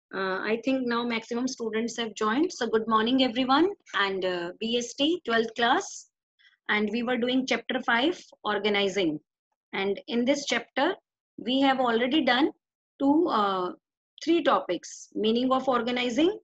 I think now maximum students have joined. So good morning everyone and BST 12th class, and we were doing chapter 5 organizing, and in this chapter we have already done three topics: meaning of organizing,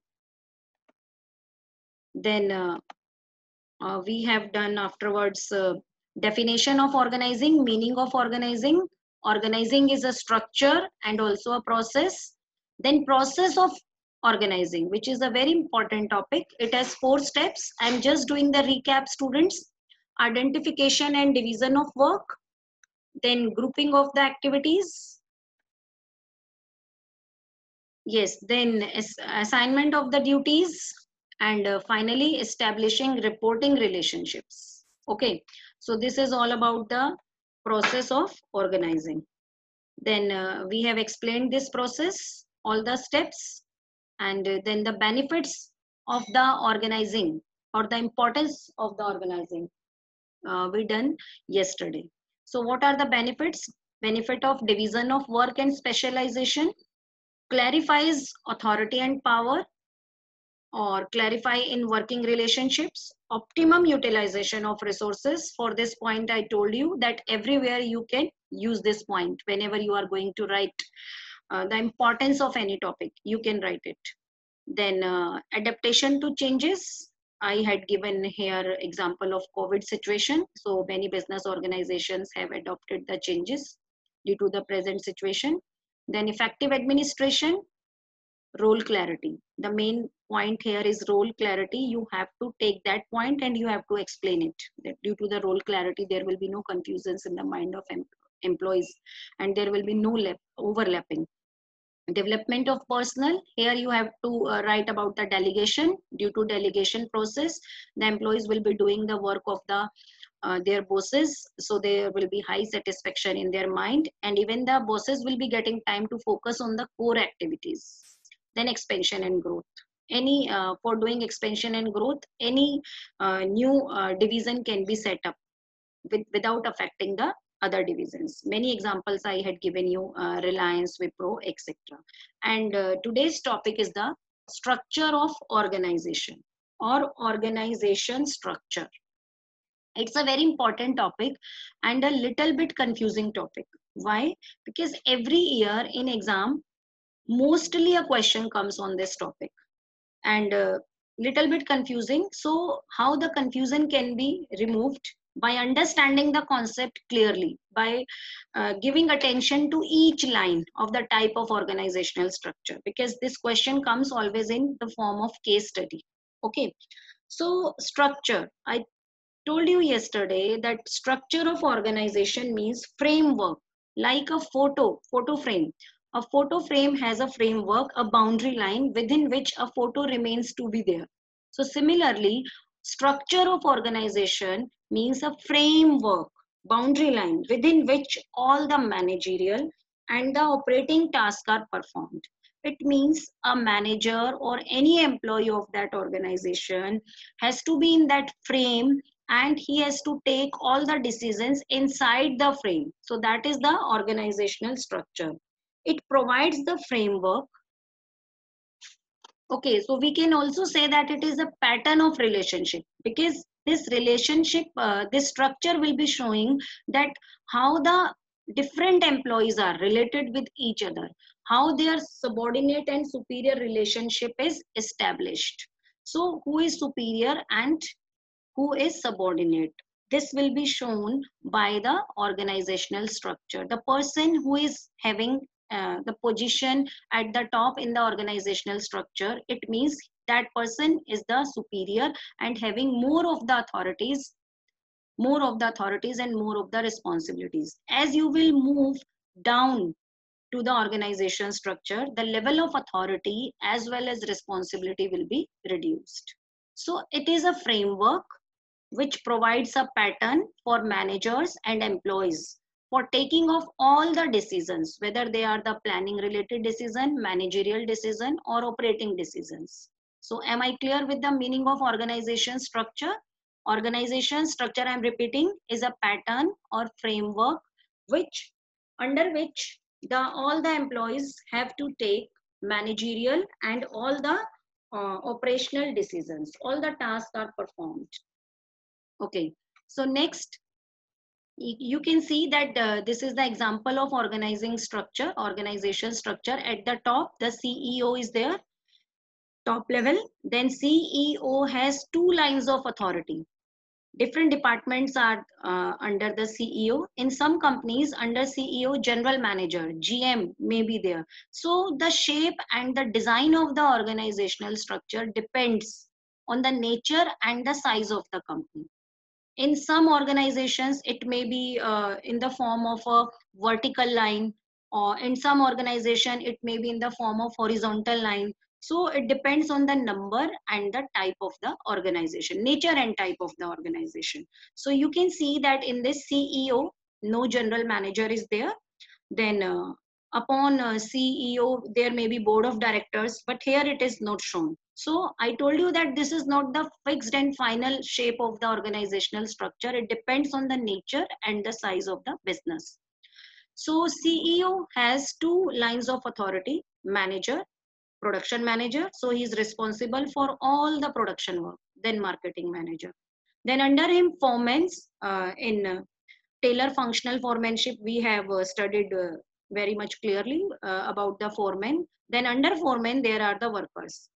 then we have done afterwards definition of organizing, meaning of organizing. Organizing is a structure and also a process. Then process of organizing, which is a very important topic. It has 4 steps. I'm just doing the recap, students. Identification and division of work, then grouping of the activities, yes, then assignment of the duties, and finally establishing reporting relationships. Okay, so this is all about the process of organizing. Then we have explained this process, all the steps, and then the benefits of the organizing or the importance of the organizing we done yesterday. So what are the benefits? Benefit of division of work and specialization, clarifies authority and power, or clarify in working relationships, optimum utilization of resources. For this point I told you that everywhere you can use this point whenever you are going to write the importance of any topic, you can write it. Then adaptation to changes. I had given here example of COVID situation, so many business organizations have adopted the changes due to the present situation. Then effective administration, role clarity. The main point here is role clarity. You have to take that point and you have to explain it. That due to the role clarity, there will be no confusions in the mind of employees, and there will be no overlapping. Development of personnel, here you have to write about the delegation. Due to delegation process, the employees will be doing the work of their bosses, so there will be high satisfaction in their mind, and even the bosses will be getting time to focus on the core activities. Then expansion and growth, any for doing expansion and growth, any new division can be set up without affecting the other divisions. Many examples I had given you, Reliance, Wipro, etc. And today's topic is the structure of organization or organization structure. It's a very important topic and a little bit confusing topic. Why? Because every year in exam, mostly a question comes on this topic, and little bit confusing. So how the confusion can be removed? By understanding the concept clearly, by giving attention to each line of the type of organizational structure, because this question comes always in the form of case study. Okay, so structure, I told you yesterday that structure of organization means framework, like a photo frame. A photo frame has a framework, a boundary line within which a photo remains to be there. So similarly, structure of organization means a framework, boundary line within which all the managerial and the operating tasks are performed. It means a manager or any employee of that organization has to be in that frame, and he has to take all the decisions inside the frame. So that is the organizational structure. It provides the framework. Okay, so we can also say that it is a pattern of relationship, because this relationship, this structure will be showing that how the different employees are related with each other, how their subordinate and superior relationship is established. So who is superior and who is subordinate? This will be shown by the organizational structure. The person who is having the position at the top in the organizational structure, it means that person is the superior and having more of the authorities, and more of the responsibilities. As you will move down to the organization structure, the level of authority as well as responsibility will be reduced. So it is a framework which provides a pattern for managers and employees for taking of all the decisions, whether they are the planning related decision, managerial decision, or operating decisions. So am I clear with the meaning of organization structure? Organization structure, I'm repeating, is a pattern or framework which under which the all the employees have to take managerial and all the operational decisions. All the tasks are performed. Okay, so next you can see that this is the example of organizing structure, organization structure. At the top, the CEO is there, top level. Then CEO has 2 lines of authority. Different departments are under the CEO. In some companies, under CEO, general manager, GM may be there. So the shape and the design of the organizational structure depends on the nature and the size of the company. In some organizations, it may be in the form of a vertical line, or in some organization, it may be in the form of horizontal line. So it depends on the number and the type of the organization, nature and type of the organization. So you can see that in this CEO, no general manager is there. Then upon CEO, there may be board of directors, but here it is not shown. So I told you that this is not the fixed and final shape of the organizational structure. It depends on the nature and the size of the business. So CEO has 2 lines of authority: manager, production manager. So he is responsible for all the production work. Then marketing manager. Then under him, foremen. In Taylor functional foremanship, we have studied very much clearly about the foreman. Then under foreman, there are the workers.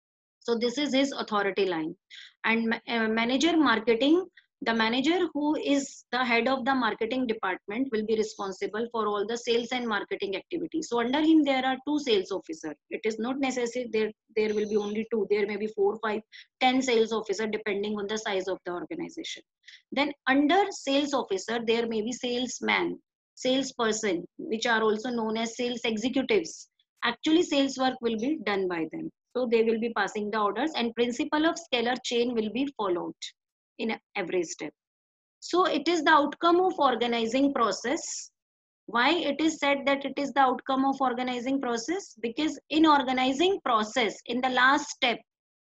So this is his authority line. And manager marketing, the manager who is the head of the marketing department will be responsible for all the sales and marketing activities. So under him, there are 2 sales officers. It is not necessary there will be only 2. There may be 4, 5, 10 sales officer depending on the size of the organization. Then under sales officer, there may be salesman, salesperson, which are also known as sales executives. Actually, sales work will be done by them. So they will be passing the orders, and principle of scalar chain will be followed in every step. So it is the outcome of organizing process. Why it is said that it is the outcome of organizing process? Because in organizing process, in the last step,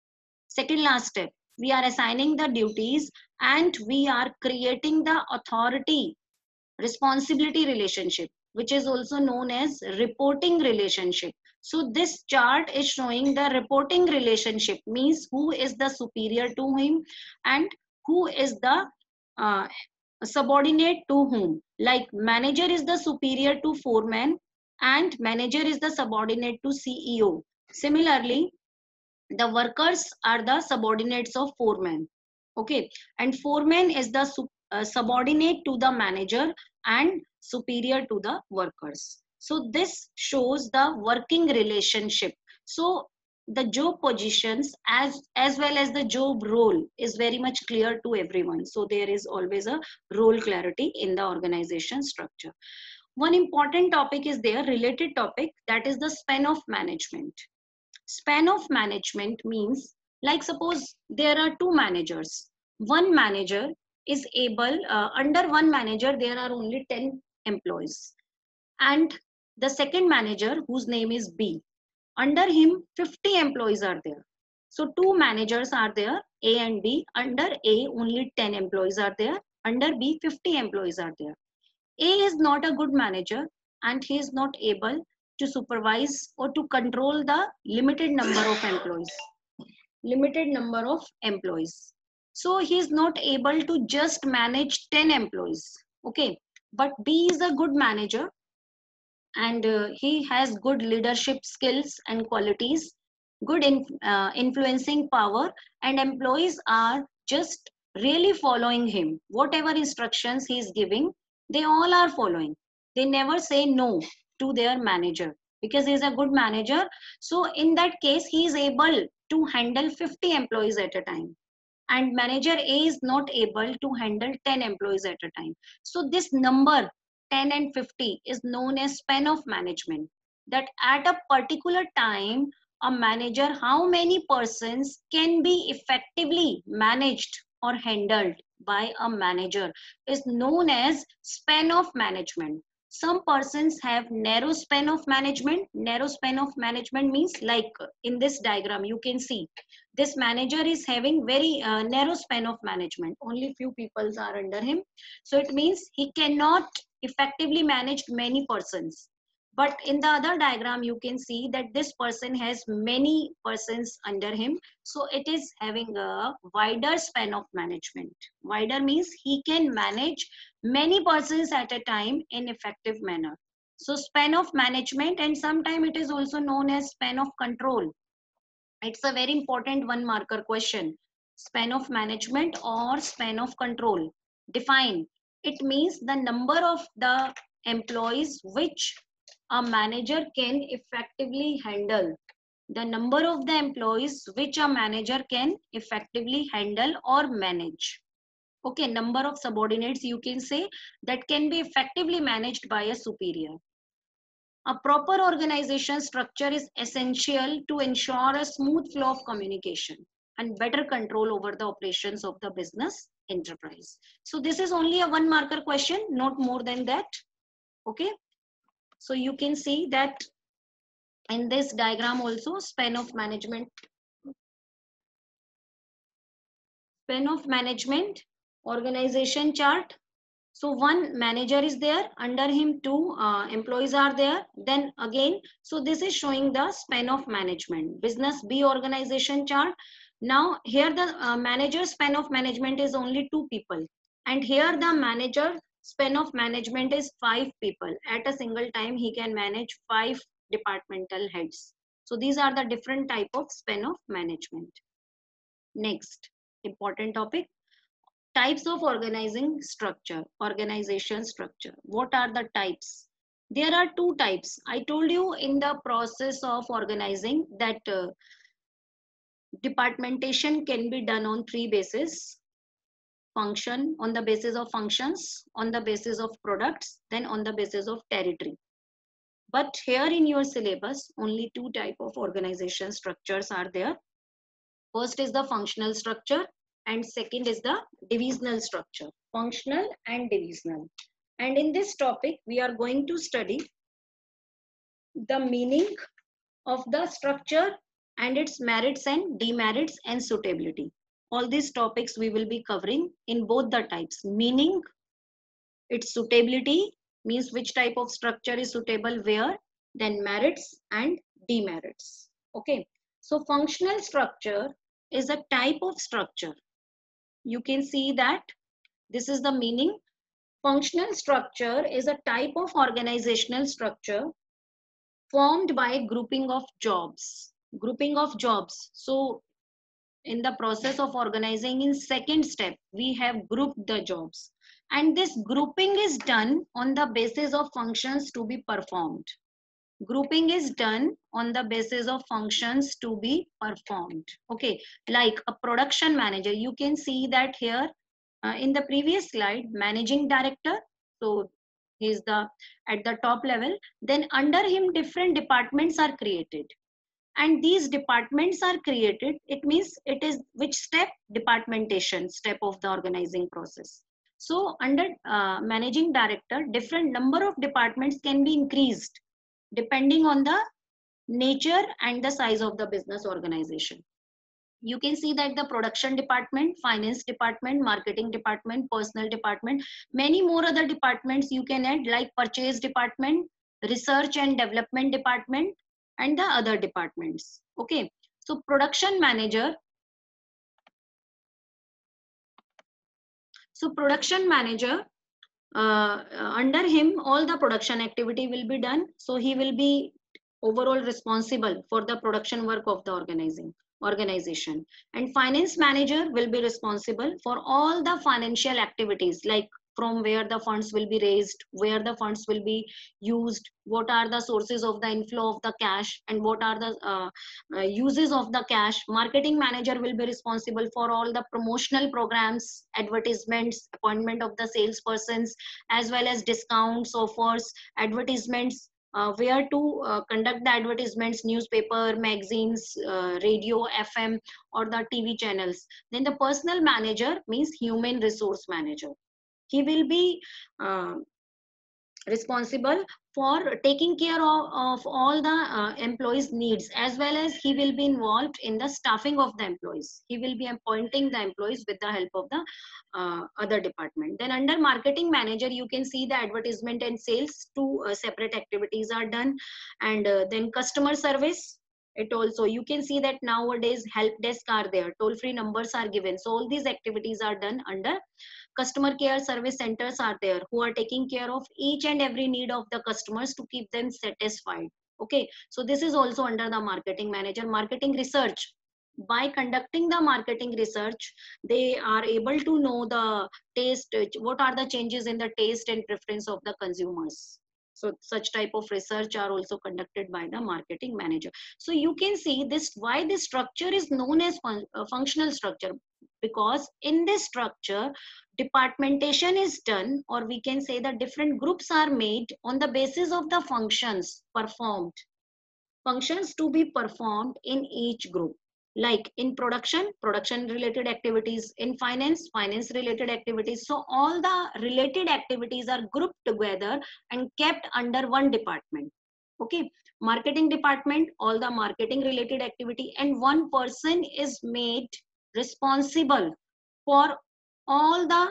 second last step, we are assigning the duties and we are creating the authority responsibility relationship, which is also known as reporting relationship. So this chart is showing the reporting relationship, means who is the superior to him and who is the uh, subordinate to whom. Like manager is the superior to foreman and manager is the subordinate to CEO. Similarly, the workers are the subordinates of foreman. Okay, and foreman is the subordinate to the manager and superior to the workers. So this shows the working relationship. So the job positions as well as the job role is very much clear to everyone. So there is always a role clarity in the organization structure. One important topic is there, related topic, that is the span of management. Span of management means, like suppose there are 2 managers. One manager is able, under one manager there are only 10 employees, and the second manager whose name is B, under him 50 employees are there. So 2 managers are there, A and B. Under A only 10 employees are there, under B 50 employees are there. A is not a good manager and he is not able to supervise or to control the limited number of employees. Limited number of employees. So he is not able to just manage 10 employees. Okay. But B is a good manager and he has good leadership skills and qualities, good influencing power, and employees are just really following him. Whatever instructions he is giving, they all are following. They never say no to their manager because he is a good manager. So in that case, he is able to handle 50 employees at a time, and manager A is not able to handle 10 employees at a time. So this number 10 and 50 is known as span of management, that at a particular time a manager, how many persons can be effectively managed or handled by a manager is known as span of management. Some persons have narrow span of management. Narrow span of management means, like in this diagram you can see this manager is having very narrow span of management, only few people are under him. So it means he cannot effectively manage many persons. But in the other diagram, you can see that this person has many persons under him. So it is having a wider span of management. Wider means he can manage many persons at a time in effective manner. So span of management, and sometimes it is also known as span of control. It's a very important one marker question. Span of management or span of control. Define. It means the number of the employees which a manager can effectively handle. The number of the employees which a manager can effectively handle or manage. Okay, number of subordinates you can say that can be effectively managed by a superior. A proper organization structure is essential to ensure a smooth flow of communication and better control over the operations of the business enterprise. So this is only a one marker question, not more than that. Okay. So you can see that in this diagram also span of management, organization chart. So one manager is there, under him two employees are there. Then again, so this is showing the span of management. Business B organization chart. Now here the manager span of management is only 2 people. And here the manager span of management is 5 people. At a single time, he can manage 5 departmental heads. So these are the different type of span of management. Next, important topic. Types of organization structure. What are the types? There are 2 types. I told you in the process of organizing that departmentation can be done on 3 bases. Function, on the basis of functions, on the basis of products, then on the basis of territory. But here in your syllabus, only 2 type of organization structures are there. First is the functional structure, and second is the divisional structure. Functional and divisional. And in this topic, we are going to study the meaning of the structure and its merits and demerits and suitability. All these topics we will be covering in both the types. Meaning, its suitability, means which type of structure is suitable where, then merits and demerits. Okay. So functional structure is a type of structure. You can see that this is the meaning. Functional structure is a type of organizational structure formed by grouping of jobs. Grouping of jobs. So in the process of organizing in second step, we have grouped the jobs. And this grouping is done on the basis of functions to be performed. Grouping is done on the basis of functions to be performed. Okay, like a production manager, you can see that here in the previous slide, managing director. So he's at the top level. Then under him, different departments are created. And these departments are created. It means it is which step? Departmentation step of the organizing process. So under managing director, different number of departments can be increased depending on the nature and the size of the business organization. You can see that the production department, finance department, marketing department, personal department, many more other departments you can add, like purchase department, research and development department, and the other departments. Okay. So production manager. So production manager, under him all the production activity will be done. So he will be overall responsible for the production work of the organization. And finance manager will be responsible for all the financial activities, like from where the funds will be raised, where the funds will be used, what are the sources of the inflow of the cash, and what are the uses of the cash. Marketing manager will be responsible for all the promotional programs, advertisements, appointment of the salespersons, as well as discounts, offers, advertisements, where to conduct the advertisements, newspaper, magazines, radio, FM, or the TV channels. Then the personal manager means human resource manager. He will be responsible for taking care of all the employees needs, as well as he will be involved in the staffing of the employees. He will be appointing the employees with the help of the other department. Then under marketing manager, you can see the advertisement and sales, two separate activities are done. And then customer service, it also, you can see that nowadays help desk are there, toll free numbers are given, so all these activities are done under customer care. Service centers are there who are taking care of each and every need of the customers to keep them satisfied. Okay, so this is also under the marketing manager. Marketing research, by conducting the marketing research, they are able to know the taste, what are the changes in the taste and preference of the consumers. So such type of research are also conducted by the marketing manager. So you can see this, why this structure is known as functional structure, because in this structure departmentation is done, or we can say that different groups are made on the basis of the functions performed, functions to be performed in each group. Like in production, production related activities; in finance, finance related activities. So all the related activities are grouped together and kept under one department. Okay, marketing department, all the marketing related activity, and one person is made responsible for all the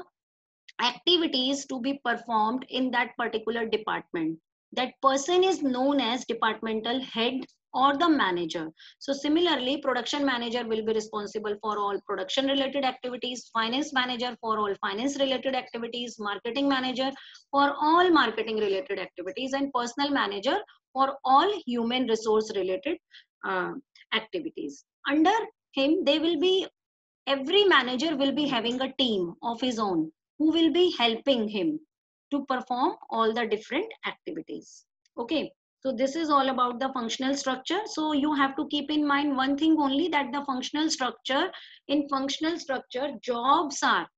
activities to be performed in that particular department. That person is known as departmental head or the manager. So similarly, production manager will be responsible for all production related activities, finance manager for all finance related activities, marketing manager for all marketing related activities, and personal manager for all human resource related uh, activities. Under him, they will be, every manager will be having a team of his own who will be helping him to perform all the different activities. Okay, so this is all about the functional structure. So you have to keep in mind one thing only, that the functional structure, in functional structure, jobs are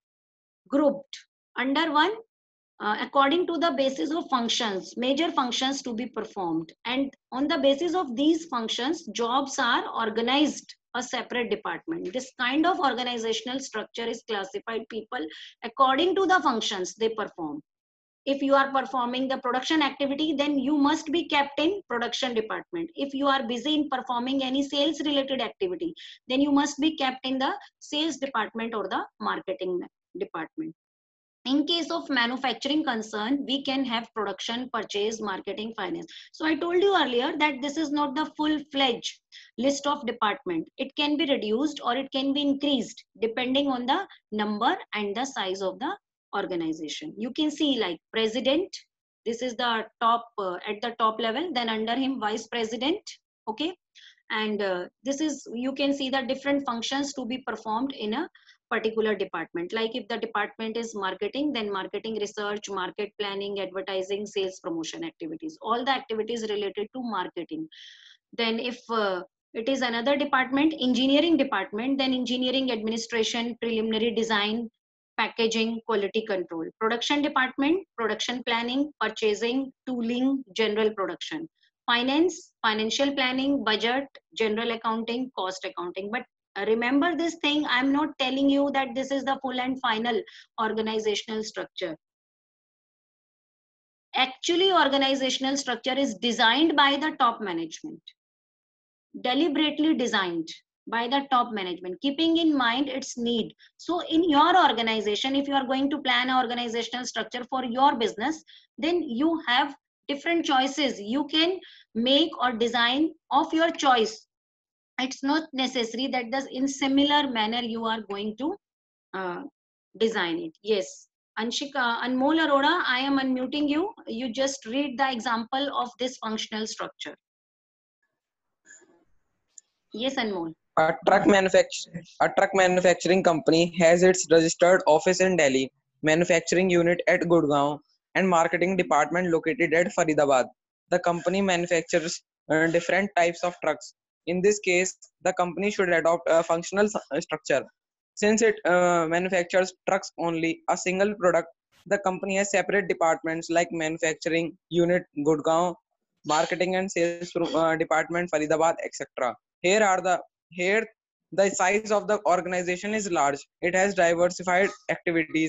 grouped under one according to the basis of functions, major functions to be performed, and on the basis of these functions jobs are organized a separate department. This kind of organizational structure is classified people according to the functions they perform. If you are performing the production activity, then you must be kept in production department. If you are busy in performing any sales related activity, then you must be kept in the sales department or the marketing department. In case of manufacturing concern, we can have production, purchase, marketing, finance. So I told you earlier that this is not the full-fledged list of department. It can be reduced or it can be increased depending on the number and the size of the organization. You can see like president, this is the top at the top level, then under him vice president. Okay, and this is, you can see the different functions to be performed in a particular department. Like if the department is marketing, then marketing research, market planning, advertising, sales, promotion activities, all the activities related to marketing. Then if it is another department, engineering department, then engineering, administration, preliminary design, packaging, quality control. Production department, production planning, purchasing, tooling, general production. Finance, financial planning, budget, general accounting, cost accounting. But remember this thing, I'm not telling you that this is the full and final organizational structure. Actually, organizational structure is designed by the top management, deliberately designed by the top management, keeping in mind its need. So in your organization, if you are going to plan an organizational structure for your business, then you have different choices. You can make or design of your choice. It's not necessary that in similar manner you are going to design it. Yes, Anshika, Anmol Arora, I am unmuting you. You just read the example of this functional structure. Yes, Anmol. A truck manufacturing company has its registered office in Delhi, manufacturing unit at Gurgaon, and marketing department located at Faridabad. The company manufactures different types of trucks. In this case, the company should adopt a functional structure. Since it manufactures trucks only, a single product, the company has separate departments like manufacturing unit Gurgaon, marketing and sales department Faridabad, etc. Here are the here the size of the organization is large. It has diversified activities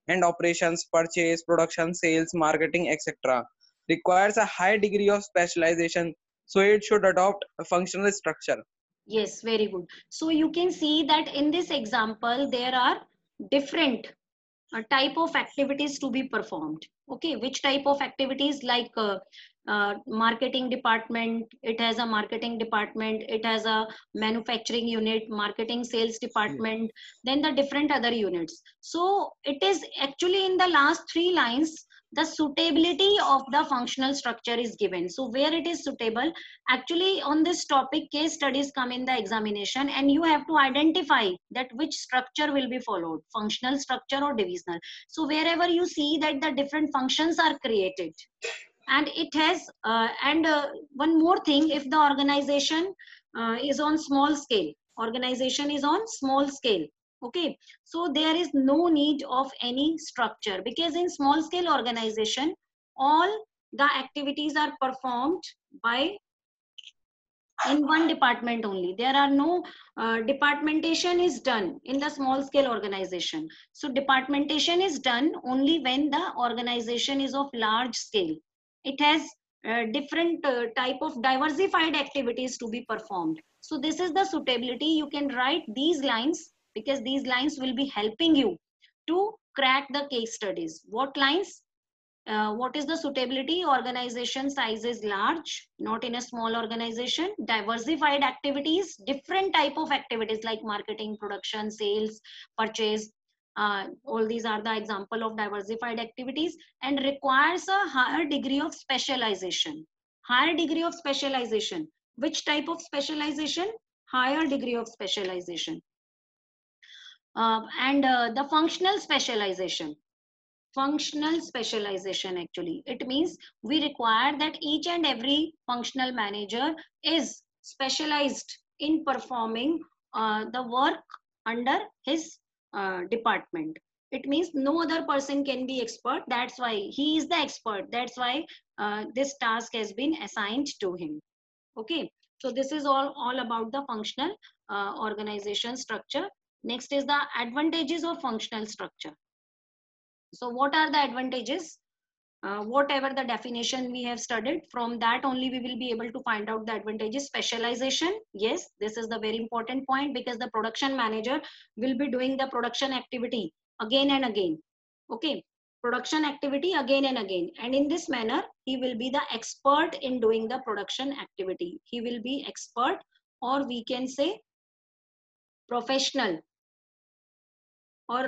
and operations, purchase, production, sales, marketing, etc. requires a high degree of specialization, so it should adopt a functional structure. Yes, very good. So you can see that in this example, there are different type of activities to be performed. Okay, which type of activities? Like marketing department, it has a marketing department, it has a manufacturing unit, marketing sales department, then the different other units. So it is actually in the last three lines, the suitability of the functional structure is given. So where it is suitable, actually on this topic case studies come in the examination, and you have to identify that which structure will be followed, functional structure or divisional. So wherever you see that the different functions are created, and it has one more thing, if the organization is on small scale, organization is on small scale, okay, so there is no need of any structure, because in small scale organization all the activities are performed by in one department only. There are no departmentation is done in the small scale organization. So departmentation is done only when the organization is of large scale. It has different type of diversified activities to be performed. So this is the suitability. You can write these lines, because these lines will be helping you to crack the case studies. What lines? What is the suitability? Organization size is large, not in a small organization. Diversified activities, different type of activities like marketing, production, sales, purchase. All these are the example of diversified activities, and requires a higher degree of specialization. Higher degree of specialization. Which type of specialization? Higher degree of specialization. And the functional specialization. Functional specialization, actually it means we require that each and every functional manager is specialized in performing the work under his department. It means no other person can be expert, that's why he is the expert, that's why this task has been assigned to him. Okay, so this is all about the functional organization structure. Next is the advantages of functional structure. So what are the advantages? Whatever the definition we have studied, from that only we will be able to find out the advantages. Specialization, yes, this is the very important point, because the production manager will be doing the production activity again and again. Okay, production activity again and again, and in this manner he will be the expert in doing the production activity. He will be expert, or we can say professional, or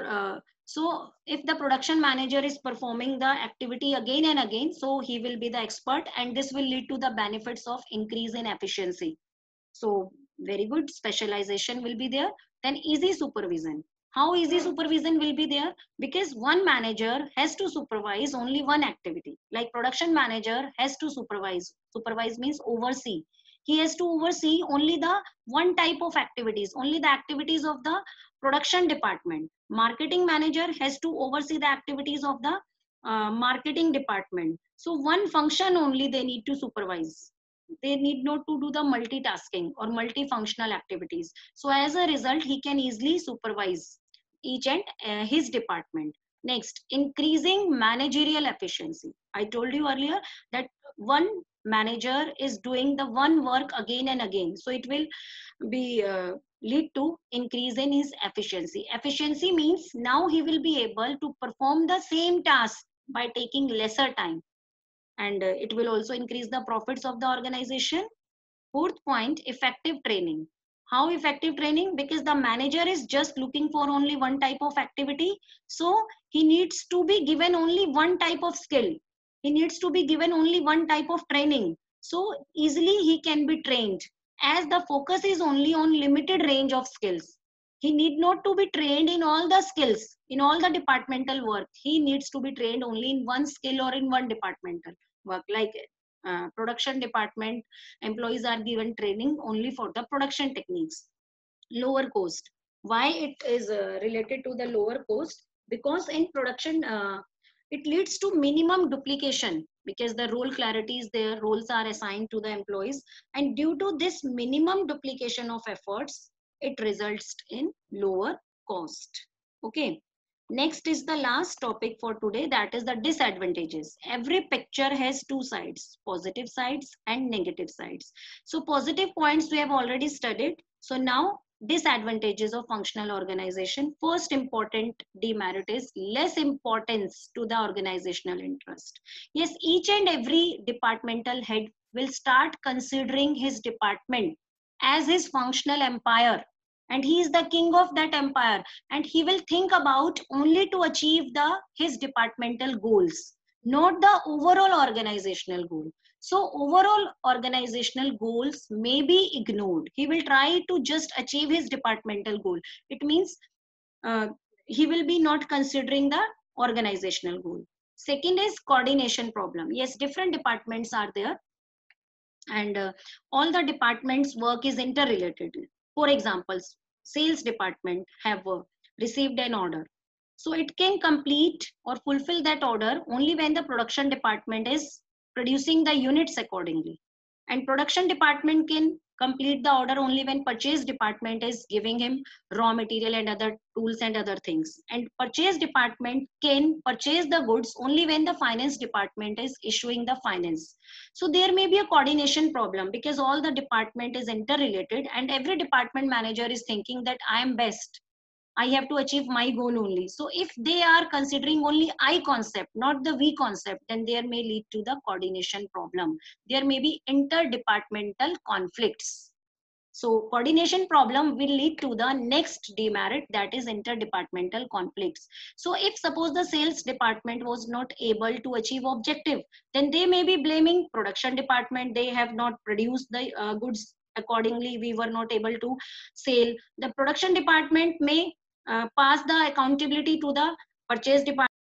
so if the production manager is performing the activity again and again, so he will be the expert, and this will lead to the benefits of increase in efficiency. So very good, specialization will be there. Then easy supervision. How easy supervision will be there? Because one manager has to supervise only one activity. Like production manager has to supervise. Supervise means oversee. He has to oversee only the one type of activities, only the activities of the production department. Marketing manager has to oversee the activities of the marketing department. So one function only they need to supervise. They need not to do the multitasking or multifunctional activities. So as a result, he can easily supervise each and his department. Next, increasing managerial efficiency. I told you earlier that one manager is doing the one work again and again, so it will be lead to increase in his efficiency. Efficiency means now he will be able to perform the same task by taking lesser time, and it will also increase the profits of the organization. Fourth point, effective training. How effective training? Because the manager is just looking for only one type of activity, so he needs to be given only one type of skill. He needs to be given only one type of training, so easily he can be trained, as the focus is only on limited range of skills. He need not to be trained in all the skills, in all the departmental work. He needs to be trained only in one skill or in one departmental work. Like production department employees are given training only for the production techniques. Lower cost. Why it is related to the lower cost? Because in production it leads to minimum duplication, because the role clarity is there, roles are assigned to the employees, and due to this minimum duplication of efforts, it results in lower cost. Okay, Next is the last topic for today, that is the disadvantages. Every picture has two sides, positive sides and negative sides. So positive points we have already studied. So now disadvantages of functional organization. First important demerit is less importance to the organizational interest. Yes, each and every departmental head will start considering his department as his functional empire, and he is the king of that empire, and he will think about only to achieve the his departmental goals, not the overall organizational goal. So overall organizational goals may be ignored. He will try to just achieve his departmental goal. It means uh, he will be not considering the organizational goal. Second is coordination problem. Yes, different departments are there, and all the departments work is interrelated. For example, sales department have received an order, so it can complete or fulfill that order only when the production department is producing the units accordingly, and production department can complete the order only when purchase department is giving him raw material and other tools and other things, and purchase department can purchase the goods only when the finance department is issuing the finance. So there may be a coordination problem because all the department is interrelated, and every department manager is thinking that I am best, I have to achieve my goal only. So if they are considering only I concept, not the we concept, then there may lead to the coordination problem. There may be interdepartmental conflicts. So coordination problem will lead to the next demerit, that is interdepartmental conflicts. So if suppose the sales department was not able to achieve objective, then they may be blaming production department. They have not produced the goods accordingly. We were not able to sell. The production department may pass the accountability to the purchase department